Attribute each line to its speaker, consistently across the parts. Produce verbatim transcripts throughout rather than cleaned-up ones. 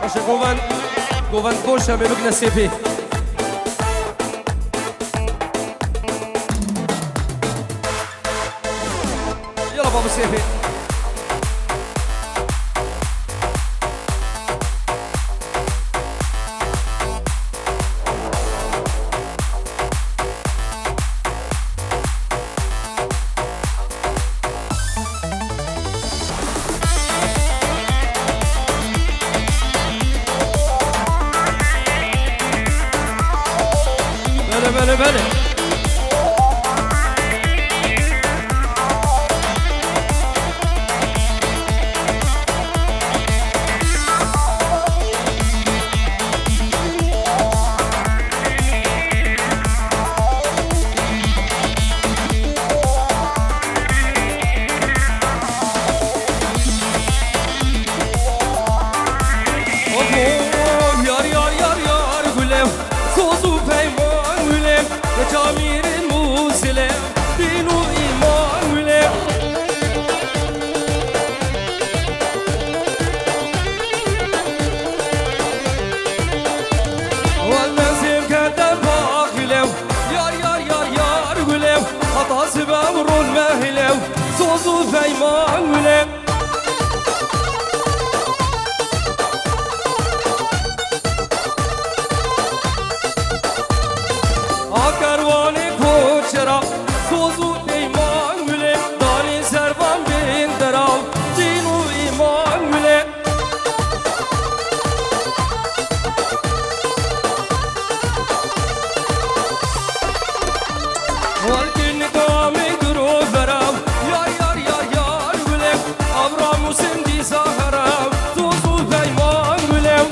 Speaker 1: باشه گوون گوون باشه به بگن سپی یلا بابا سپی بله بله جامير المسلم دين وإيمان ولم والنسيم كدب باق ولم يار يار يار يار ولم خطا سبب رول مهلم صوصو فيمان ولم آکروانی کوچرا سوزو ایمان مله دانی سروان بین دراو دین و ایمان مله والکن کامی درو براو یار یار یار یار مله ابرامو سندی سهراو سوزو ایمان مله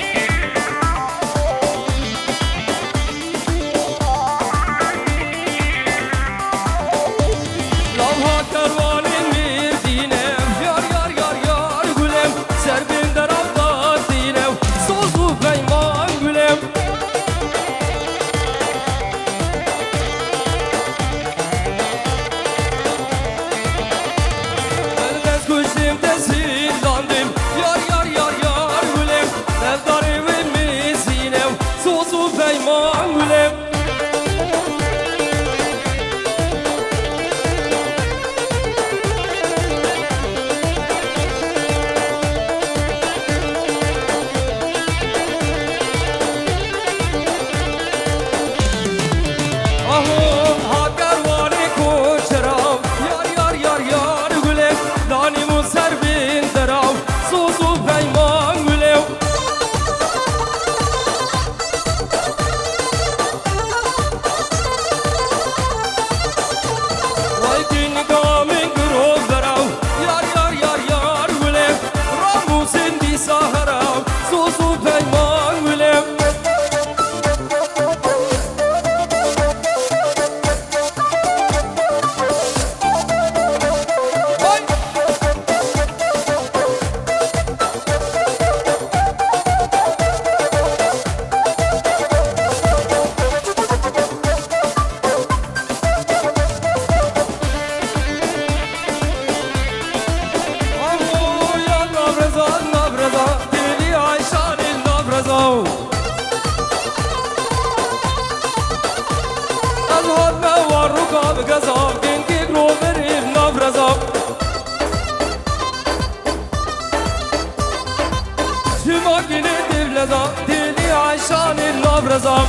Speaker 1: دلی عشان النبرزام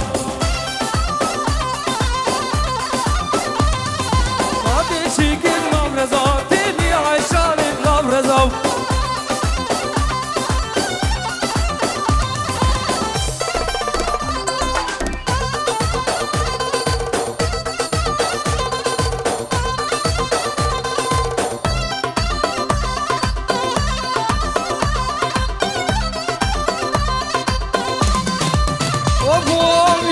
Speaker 1: ما بشيك النبرزام دلی عشان النبرزام Oh,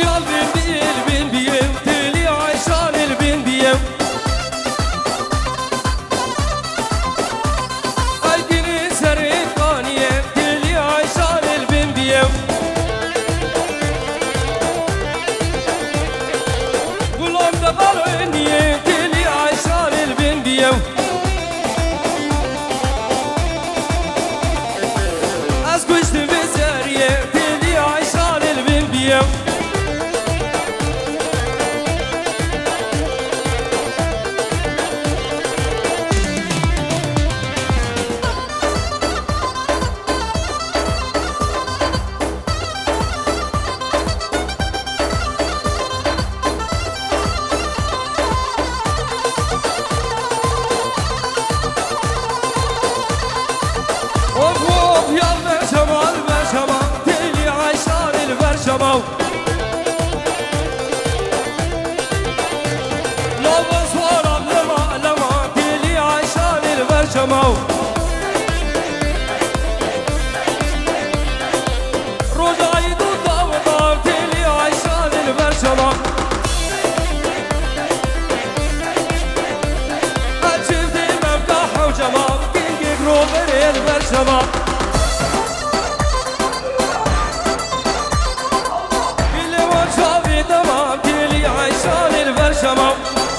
Speaker 1: برشما اللي وجهي تمام تلي عيشان البرشما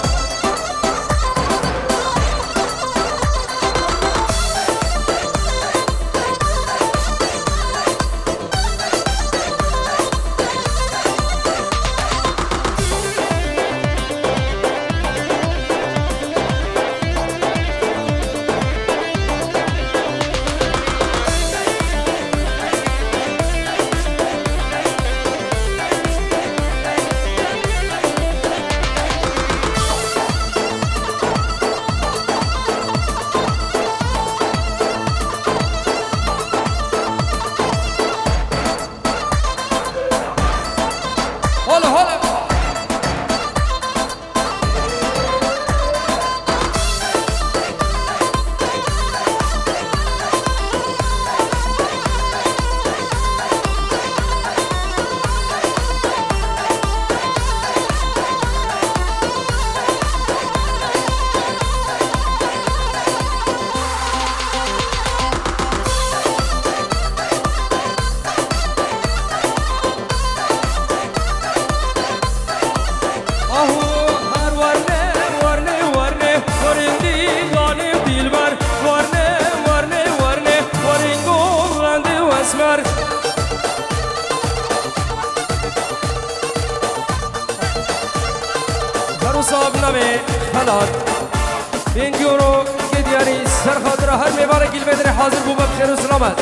Speaker 1: صاب نمي خلاد بين يورو كد يعني سر خاطر هر مبارك البدر حاضر بو بخير وسلامت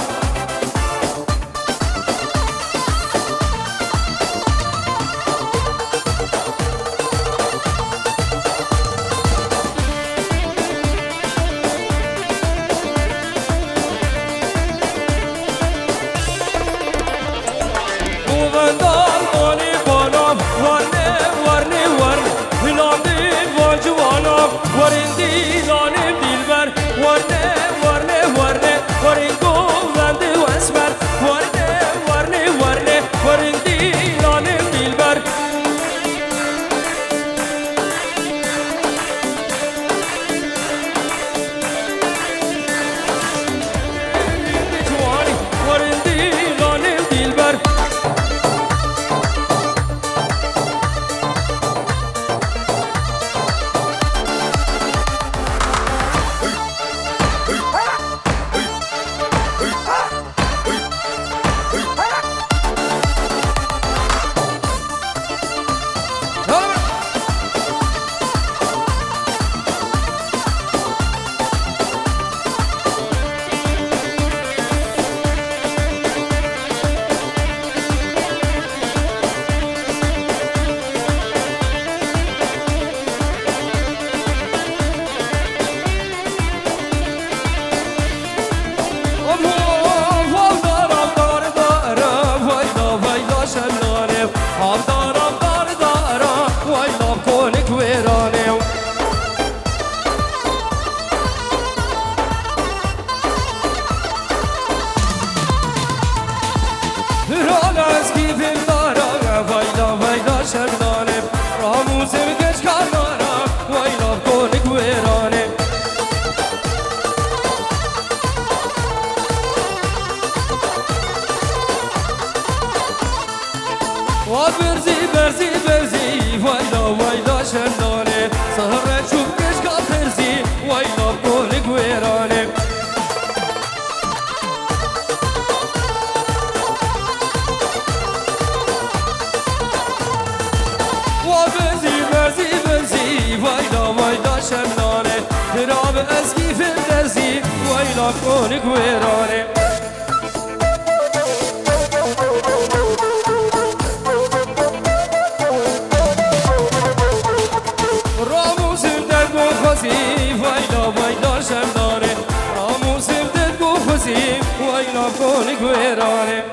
Speaker 1: برزي برزي برزي ويلا ويلا شلاني سهرة شوف كشكا برزي ويلا بقولك ويراني وبرزي برزي برزي ويلا ويلا شلاني تراب اسكي في الدرزي ويلا بقولك ويراني ويلا بقولك ويراني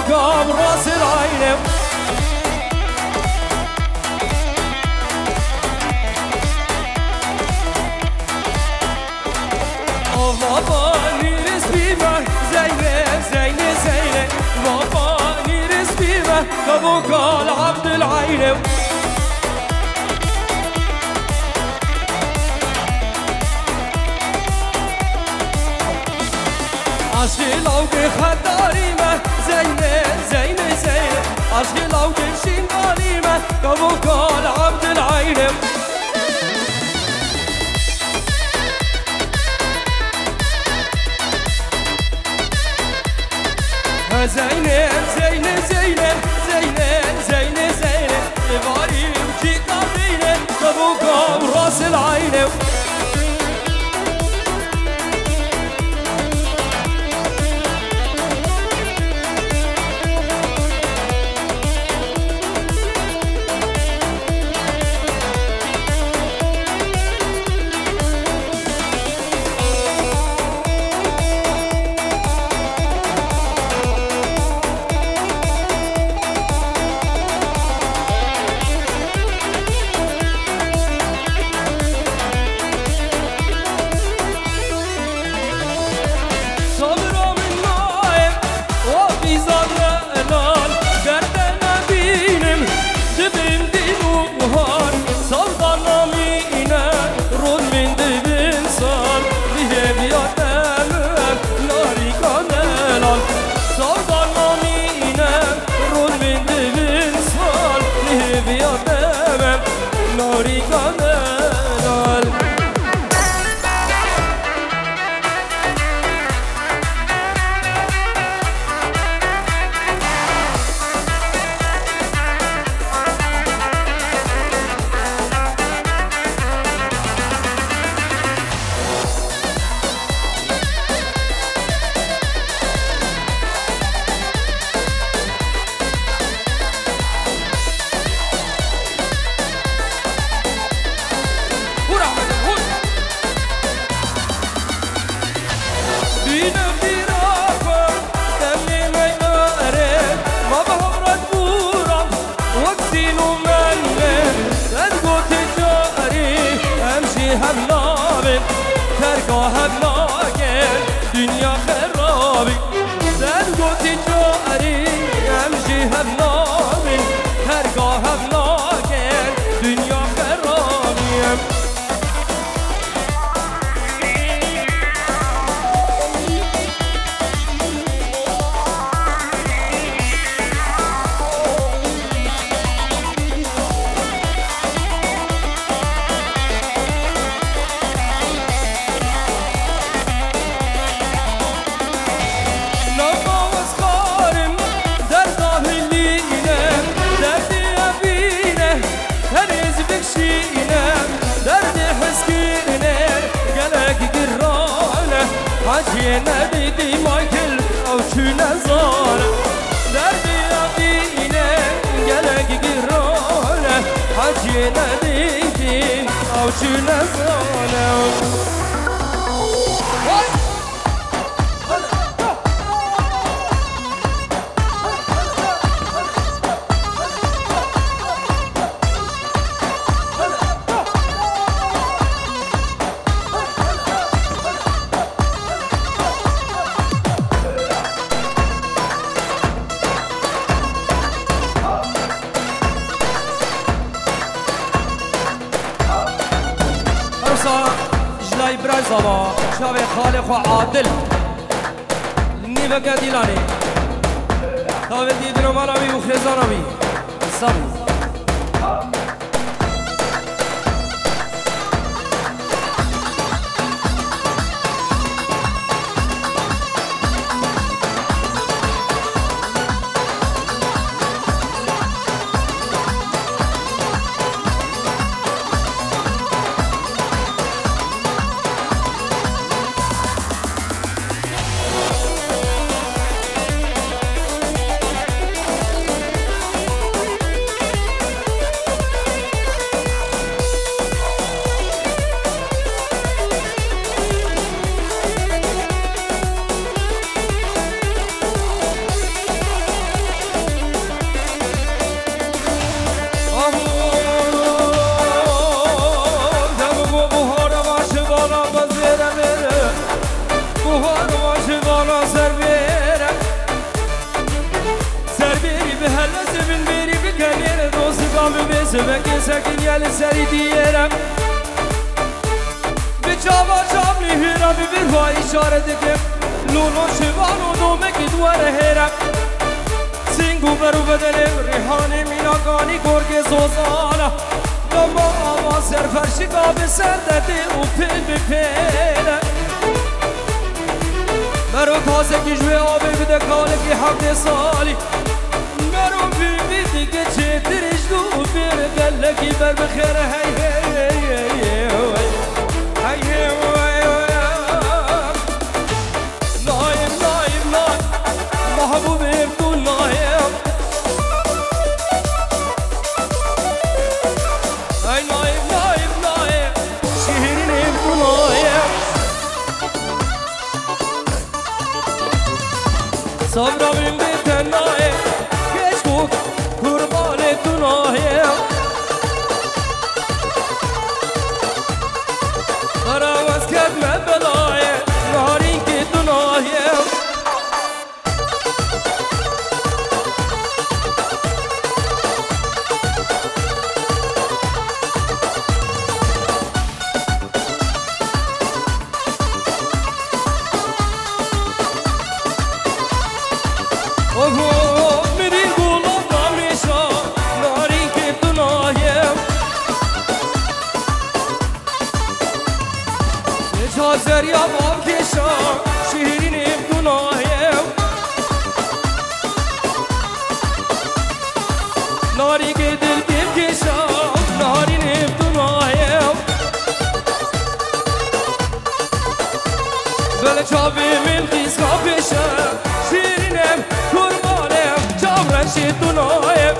Speaker 1: كام راس العين بابا نيرس بيما زينة زينة زينة بابا نيرس بيما أبوك العبد العين عشق لوك خداريمة زينة زينة زينة عشق لوك شنغاليمة أبوك العبد العين زينة زينة زينة زينة زينة زينة لباري وشي قابينة أبوك وراس العين
Speaker 2: نبيدي مايكل أو شو نزار دردي أبينا قلق قرانة حجي نبيدي أو شو نزار
Speaker 1: جلای برزاوا شاوی خالق و عادل نیبه گدیلانی تاوی دیدنو منامی و خیزانامی سامی
Speaker 2: صبرم بزبك سكن يا لسري ديرم بجاوا جاملی هرم ببرهای اشاره دکم لولو شوان و دومه که دواره هرم سینگو برو بدنم ریحانه میناگانی گرگ زوزانا دما آواز سر فرشگاه به سر دده و پل به پله مرو تازه که جوه آبه بده کاله که هفته سالی مرو بیبی دیگه چه درش دو بیر گله که بر بخیره هی هی هی هی هی Hey, hey, hey, hey, naim, naim, naim, mahbubim tu naim. Hey, naim, naim, naim, şehrinim tu naim. Sabrabim biten naim, geç kuk, kurban et tu naim. راوز کرد من بلایه نارین که دنایه اوه میری گلاب نمیشا نارین که دنایه حاضر یا بام کشا شیرینیم دنایم ناری که دل دل کشا نارینیم دنایم بله چاوی من خیز کافشا شیرینیم کرمانیم چاورشی دنایم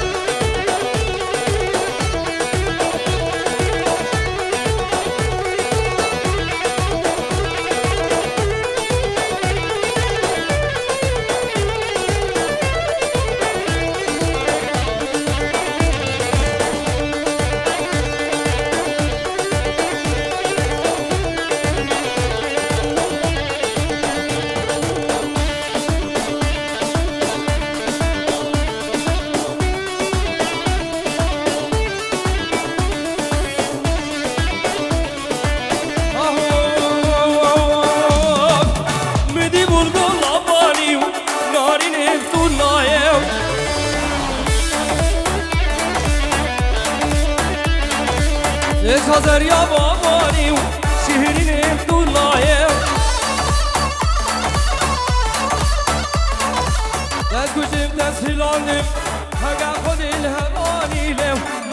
Speaker 2: Hazır ya babani şehrinim dunayım Dez gücüm dez hilanım Haga kudil hevanilem